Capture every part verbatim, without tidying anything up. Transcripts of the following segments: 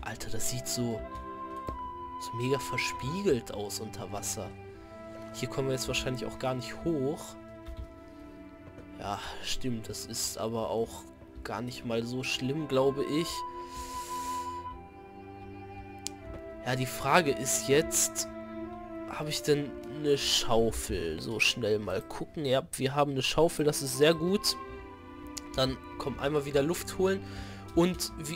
Alter, das sieht so, so mega verspiegelt aus unter Wasser. Hier kommen wir jetzt wahrscheinlich auch gar nicht hoch. Ja, stimmt. Das ist aber auch gar nicht mal so schlimm, glaube ich. Ja, die Frage ist jetzt, habe ich denn eine Schaufel? So schnell mal gucken. Ja, wir haben eine Schaufel, das ist sehr gut. Dann komm, einmal wieder Luft holen. Und wie...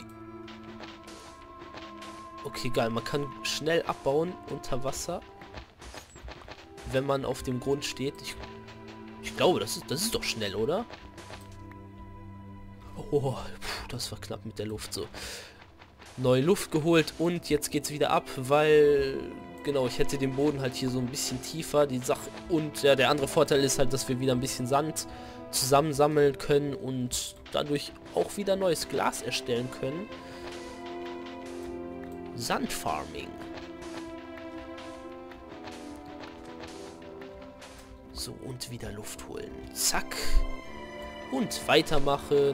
Okay, geil. Man kann schnell abbauen unter Wasser, wenn man auf dem Grund steht. Ich, ich glaube, das ist, das ist doch schnell, oder? Oh, puh, das war knapp mit der Luft so. Neue Luft geholt und jetzt geht's wieder ab, weil... Genau, ich hätte den Boden halt hier so ein bisschen tiefer. Die Sache... Und ja, der andere Vorteil ist halt, dass wir wieder ein bisschen Sand zusammensammeln können und dadurch auch wieder neues Glas erstellen können. Sandfarming. So, und wieder Luft holen. Zack. Und weitermachen.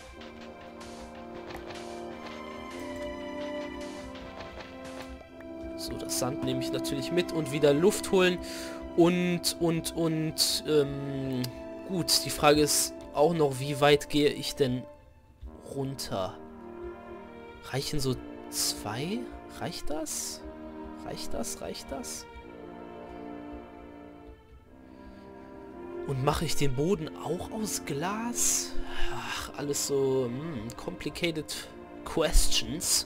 So, das Sand nehme ich natürlich mit und wieder Luft holen. Und, und, und, ähm, gut, die Frage ist auch noch, wie weit gehe ich denn runter? Reichen so zwei? Reicht das? Reicht das? Reicht das? Und mache ich den Boden auch aus Glas? Ach, alles so hm, complicated questions.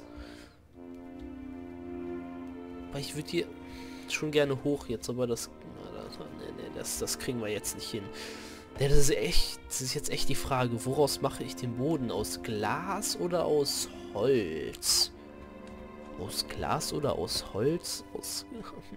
Aber ich würde hier schon gerne hoch jetzt, aber das, nee, nee, das, das kriegen wir jetzt nicht hin. Ja, das ist echt, das ist jetzt echt die Frage, woraus mache ich den Boden? Aus Glas oder aus Holz? Aus Glas oder aus Holz? Aus...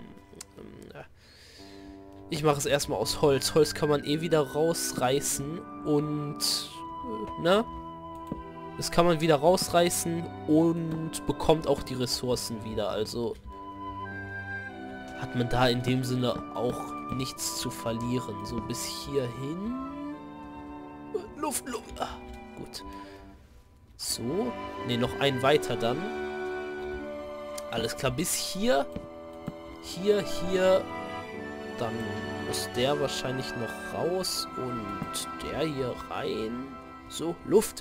Ich mache es erstmal aus Holz. Holz kann man eh wieder rausreißen und... Ne? Das kann man wieder rausreißen und bekommt auch die Ressourcen wieder. Also hat man da in dem Sinne auch nichts zu verlieren. So bis hierhin. Luft, Luft. Ah, gut. So. Ne, noch ein weiter dann. Alles klar, bis hier. Hier, hier. Dann muss der wahrscheinlich noch raus und der hier rein. So, Luft.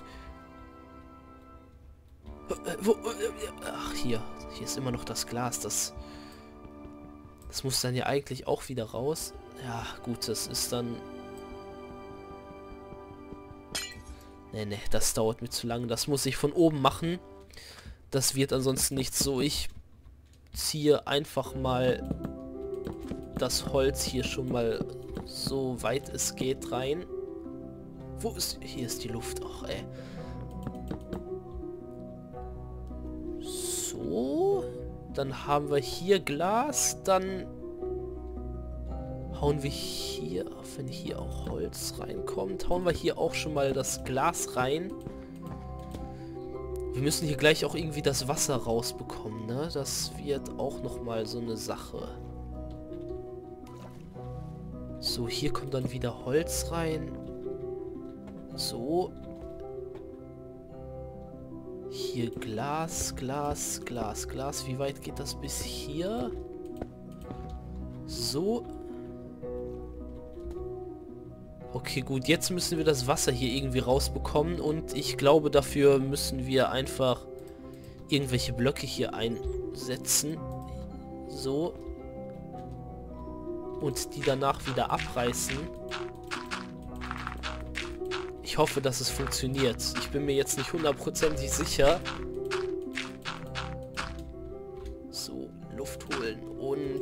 Ach, hier. Hier ist immer noch das Glas. Das, das muss dann ja eigentlich auch wieder raus. Ja, gut, das ist dann... Ne, ne, das dauert mir zu lang. Das muss ich von oben machen. Das wird ansonsten nichts so. Ich ziehe einfach mal das Holz hier schon mal so weit es geht rein. Wo ist... Hier ist die Luft. Ach, ey. So. Dann haben wir hier Glas. Dann hauen wir hier... Wenn hier auch Holz reinkommt, hauen wir hier auch schon mal das Glas rein. Wir müssen hier gleich auch irgendwie das Wasser rausbekommen, ne? Das wird auch nochmal so eine Sache. So, hier kommt dann wieder Holz rein. So. Hier Glas, Glas, Glas, Glas. Wie weit geht das bis hier? So. Okay, gut. Jetzt müssen wir das Wasser hier irgendwie rausbekommen. Und ich glaube, dafür müssen wir einfach irgendwelche Blöcke hier einsetzen. So. Und die danach wieder abreißen. Ich hoffe, dass es funktioniert. Ich bin mir jetzt nicht hundertprozentig sicher. So, Luft holen und...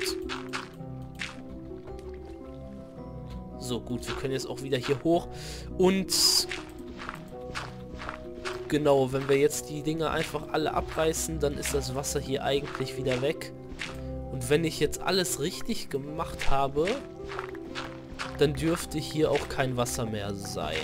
So, gut, wir können jetzt auch wieder hier hoch. Und... Genau, wenn wir jetzt die Dinger einfach alle abreißen, dann ist das Wasser hier eigentlich wieder weg. Und wenn ich jetzt alles richtig gemacht habe, dann dürfte hier auch kein Wasser mehr sein.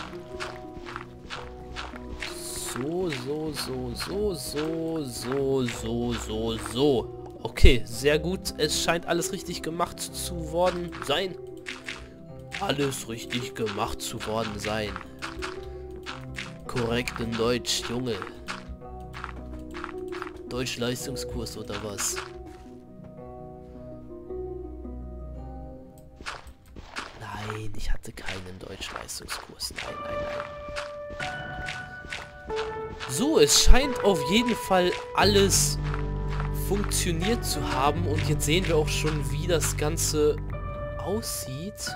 So, so, so, so, so, so, so, so, so. Okay, sehr gut. Es scheint alles richtig gemacht zu worden sein. Alles richtig gemacht zu worden sein. Korrekt in Deutsch, Junge. Deutsch-Leistungskurs oder was? Nein, ich hatte keinen Deutsch-Leistungskurs. Nein, nein, nein. So, es scheint auf jeden Fall alles funktioniert zu haben. Und jetzt sehen wir auch schon, wie das Ganze aussieht.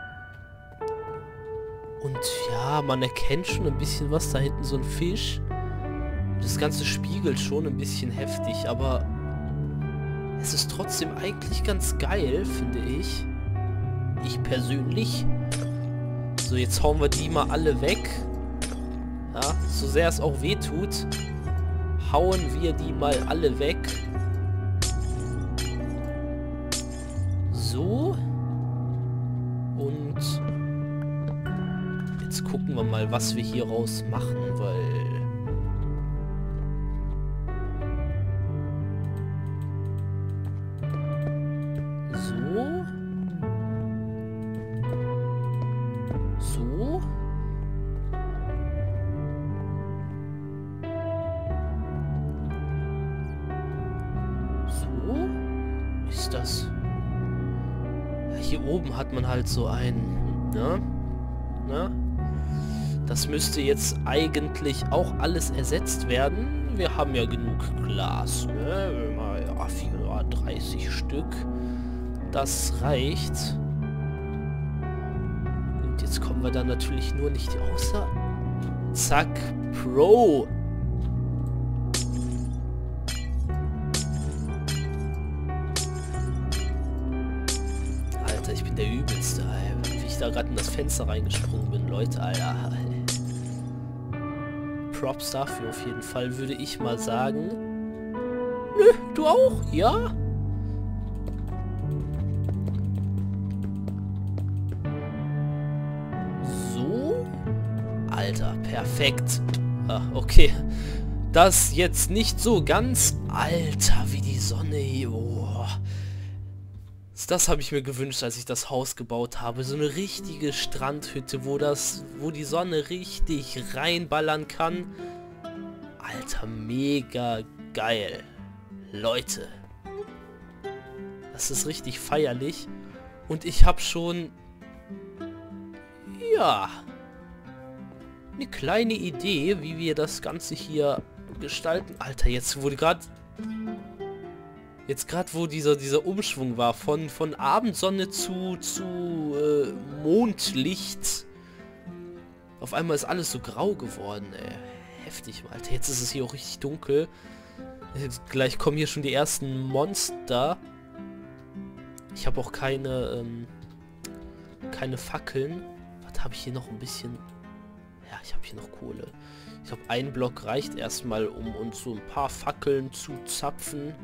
Und ja, man erkennt schon ein bisschen was. Da hinten so ein Fisch. Das Ganze spiegelt schon ein bisschen heftig, aber es ist trotzdem eigentlich ganz geil, finde ich. Ich persönlich. So, jetzt hauen wir die mal alle weg. Ja, so sehr es auch weh tut, hauen wir die mal alle weg. So. Und jetzt gucken wir mal, was wir hier raus machen, weil... So. So. So. Ist das... Ja, hier oben hat man halt so einen... Ne? Ne? Das müsste jetzt eigentlich auch alles ersetzt werden. Wir haben ja genug Glas, ne? Ja, vierhundertdreißig Stück. Das reicht. Und jetzt kommen wir dann natürlich nur nicht außer... Zack, Pro. Alter, ich bin der Übelste, ey. Wie ich da gerade in das Fenster reingesprungen bin, Leute, Alter. Props dafür auf jeden Fall, würde ich mal sagen. Nö, du auch? Ja? So? Alter, perfekt. Ah, okay. Das jetzt nicht so ganz. Alter, wie die Sonne hier. Oh. Das habe ich mir gewünscht, als ich das Haus gebaut habe. So eine richtige Strandhütte, wo das, wo die Sonne richtig reinballern kann. Alter, mega geil. Leute. Das ist richtig feierlich. Und ich habe schon... Ja... eine kleine Idee, wie wir das Ganze hier gestalten. Alter, jetzt wurde gerade... Jetzt gerade, wo dieser, dieser Umschwung war, von, von Abendsonne zu, zu äh, Mondlicht. Auf einmal ist alles so grau geworden, ey. Heftig, Alter. Jetzt ist es hier auch richtig dunkel. Jetzt gleich kommen hier schon die ersten Monster. Ich habe auch keine, ähm, keine Fackeln. Was habe ich hier noch ein bisschen... Ja, ich habe hier noch Kohle. Ich glaube, ein Block reicht erstmal, um uns so ein paar Fackeln zu zapfen.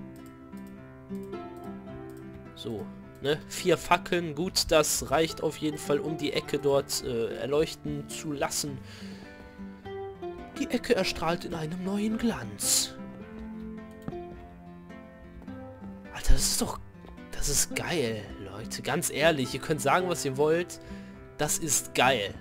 So, ne? Vier Fackeln, gut, das reicht auf jeden Fall, um die Ecke dort äh, erleuchten zu lassen. Die Ecke erstrahlt in einem neuen Glanz. Alter, das ist doch... Das ist geil, Leute. Ganz ehrlich, ihr könnt sagen, was ihr wollt. Das ist geil.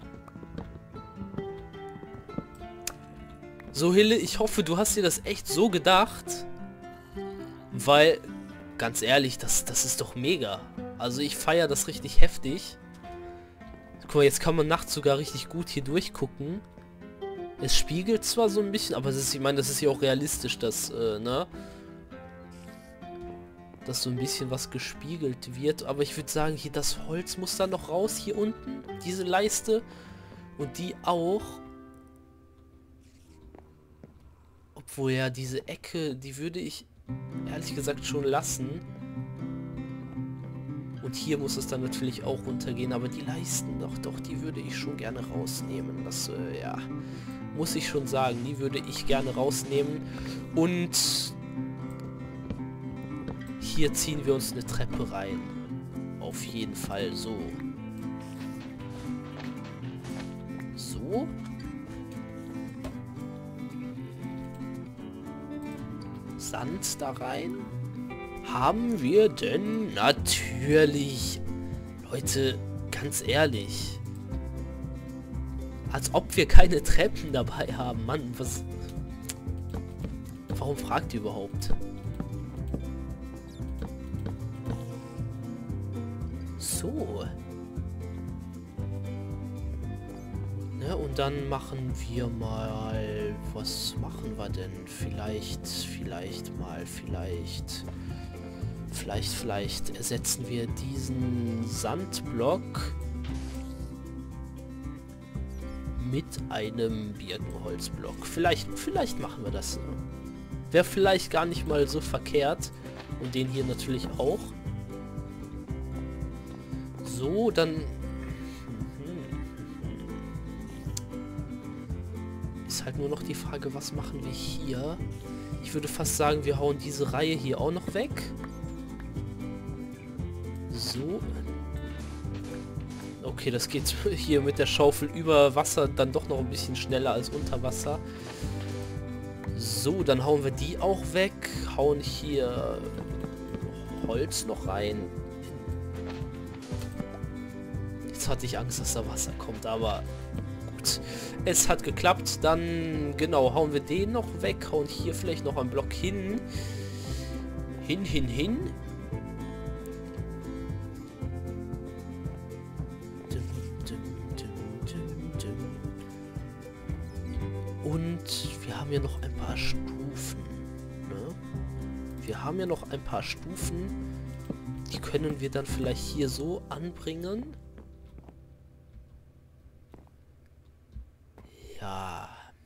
So, Hille, ich hoffe, du hast dir das echt so gedacht. Weil, ganz ehrlich, das, das ist doch mega. Also ich feiere das richtig heftig. Guck mal, jetzt kann man nachts sogar richtig gut hier durchgucken. Es spiegelt zwar so ein bisschen, aber es ist, ich meine, das ist ja auch realistisch, dass, äh, ne? Dass so ein bisschen was gespiegelt wird. Aber ich würde sagen, hier das Holz muss dann noch raus, hier unten. Diese Leiste. Und die auch. Obwohl ja, diese Ecke, die würde ich ehrlich gesagt schon lassen. Und hier muss es dann natürlich auch runtergehen. Aber die Leisten, doch, doch, die würde ich schon gerne rausnehmen. Das, äh, ja, muss ich schon sagen. Die würde ich gerne rausnehmen. Und hier ziehen wir uns eine Treppe rein. Auf jeden Fall so. So. Sand da rein. Haben wir denn natürlich... Leute, ganz ehrlich. Als ob wir keine Treppen dabei haben. Mann, was... Warum fragt ihr überhaupt? So. Ne, und dann machen wir mal... Was machen wir denn? Vielleicht, vielleicht mal, vielleicht... Vielleicht, vielleicht ersetzen wir diesen Sandblock mit einem Birkenholzblock. Vielleicht, vielleicht machen wir das. Wäre vielleicht gar nicht mal so verkehrt. Und den hier natürlich auch. So, dann... Ist halt nur noch die Frage, was machen wir hier? Ich würde fast sagen, wir hauen diese Reihe hier auch noch weg. So. Okay, das geht hier mit der Schaufel über Wasser dann doch noch ein bisschen schneller als unter Wasser. So, dann hauen wir die auch weg. Hauen hier Holz noch rein. Jetzt hatte ich Angst, dass da Wasser kommt, aber gut. Es hat geklappt. Dann, genau, hauen wir den noch weg. Hauen hier vielleicht noch einen Block hin. Hin, hin, hin. Und wir haben ja noch ein paar Stufen. Ne? Wir haben ja noch ein paar Stufen. Die können wir dann vielleicht hier so anbringen. Ja.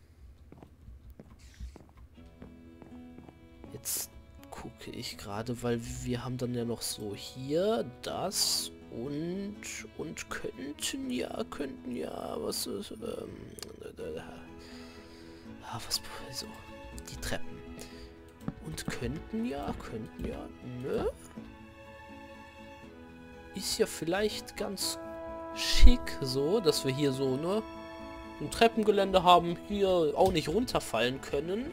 Jetzt gucke ich gerade, weil wir haben dann ja noch so hier das und und könnten ja, könnten ja, was ist, ähm, ah, was, so, die Treppen. Und könnten ja, könnten ja, ne? Ist ja vielleicht ganz schick so, dass wir hier so, ne? Ein Treppengelände haben, hier auch nicht runterfallen können.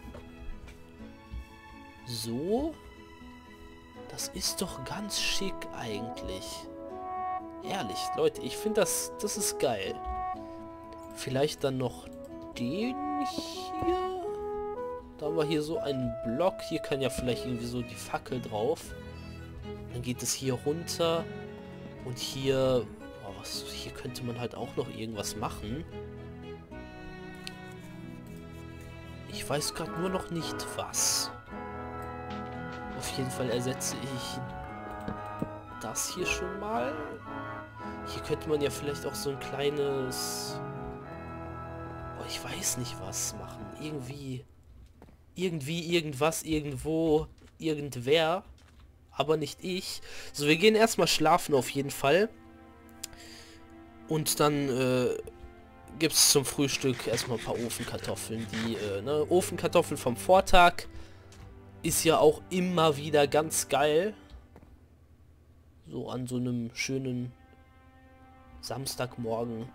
So. Das ist doch ganz schick eigentlich. Ehrlich, Leute, ich finde das, das ist geil. Vielleicht dann noch den hier. Da haben wir hier so einen Block. Hier kann ja vielleicht irgendwie so die Fackel drauf. Dann geht es hier runter. Und hier... Oh, was, hier könnte man halt auch noch irgendwas machen. Ich weiß gerade nur noch nicht was. Auf jeden Fall ersetze ich das hier schon mal. Hier könnte man ja vielleicht auch so ein kleines... Oh, ich weiß nicht was machen. Irgendwie... Irgendwie, irgendwas, irgendwo, irgendwer. Aber nicht ich. So, wir gehen erstmal schlafen auf jeden Fall. Und dann äh, gibt es zum Frühstück erstmal ein paar Ofenkartoffeln. Die äh, ne, Ofenkartoffeln vom Vortag ist ja auch immer wieder ganz geil. So an so einem schönen Samstagmorgen.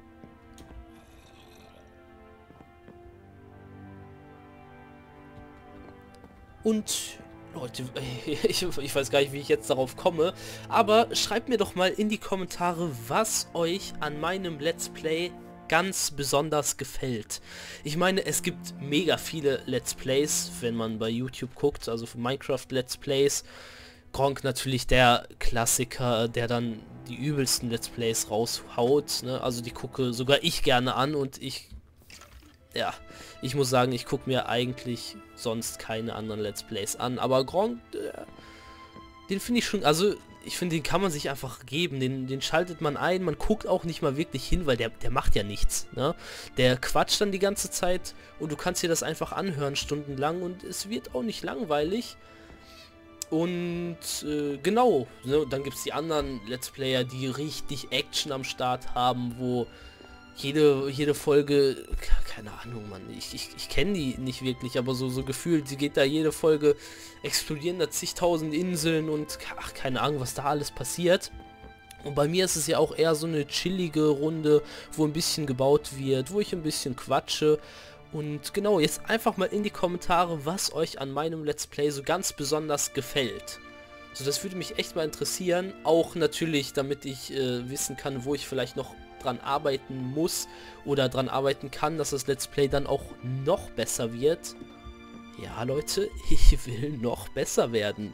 Und Leute, ich, ich weiß gar nicht, wie ich jetzt darauf komme, aber schreibt mir doch mal in die Kommentare, was euch an meinem Let's Play ganz besonders gefällt. Ich meine, es gibt mega viele Let's Plays, wenn man bei YouTube guckt, also für Minecraft Let's Plays. Gronkh natürlich der Klassiker, der dann die übelsten Let's Plays raushaut, ne? Also die gucke sogar ich gerne an und ich... Ja, ich muss sagen, ich gucke mir eigentlich sonst keine anderen Let's Plays an, aber Gronkh, äh, den finde ich schon, also ich finde, den kann man sich einfach geben, den, den schaltet man ein, man guckt auch nicht mal wirklich hin, weil der, der macht ja nichts, ne? Der quatscht dann die ganze Zeit und du kannst dir das einfach anhören stundenlang und es wird auch nicht langweilig. Und äh, genau, ne? Dann gibt es die anderen Let's Player, die richtig Action am Start haben, wo Jede, jede Folge, keine Ahnung, Mann, ich, ich, ich kenne die nicht wirklich, aber so, so gefühlt, sie geht da jede Folge, explodieren da zigtausend Inseln und ach, keine Ahnung, was da alles passiert. Und bei mir ist es ja auch eher so eine chillige Runde, wo ein bisschen gebaut wird, wo ich ein bisschen quatsche. Und genau, jetzt einfach mal in die Kommentare, was euch an meinem Let's Play so ganz besonders gefällt. So, das würde mich echt mal interessieren, auch natürlich, damit ich äh, wissen kann, wo ich vielleicht noch dran arbeiten muss oder dran arbeiten kann, dass das Let's Play dann auch noch besser wird. Ja, Leute, ich will noch besser werden.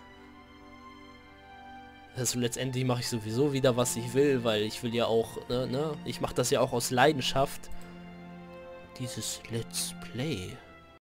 Also letztendlich mache ich sowieso wieder, was ich will, weil ich will ja auch, ne, ne, ich mache das ja auch aus Leidenschaft. Dieses Let's Play.